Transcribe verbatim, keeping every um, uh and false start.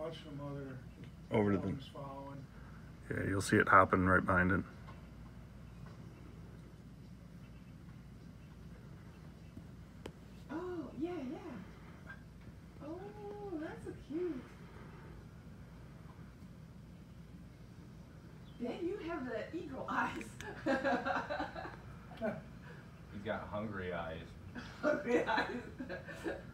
watch some other over to the. following. Yeah, you'll see it hopping right behind it. Oh, yeah, yeah. Oh, that's so cute. Then you have the eagle eyes. He's got hungry eyes. Hungry eyes.